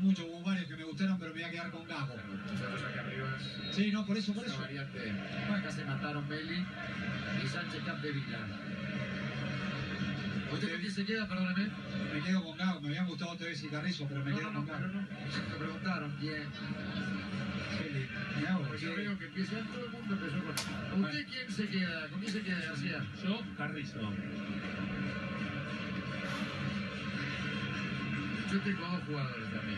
mucho, hubo varios que me gustaron, pero me voy a quedar con Gago. Nosotros aquí arriba. Sí, no, por eso. Esa variante. Acá se mataron Belli y Sánchez Capdevila. ¿Usted con quién se queda? Perdóname. Me quedo con Gago, me habían gustado Tevez y Carrizo, pero me quedo con Gago. No. Me preguntaron quién. Pues yo veo que empieza, todo el mundo empezó con él. ¿Usted quién se queda? ¿Con quién se queda, García? Yo, Carrizo. Yo tengo dos jugadores también.